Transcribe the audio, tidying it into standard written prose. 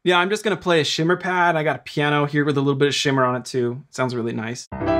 Yeah, I'm just gonna play a shimmer pad. I got a piano here with a little bit of shimmer on it too. Sounds really nice.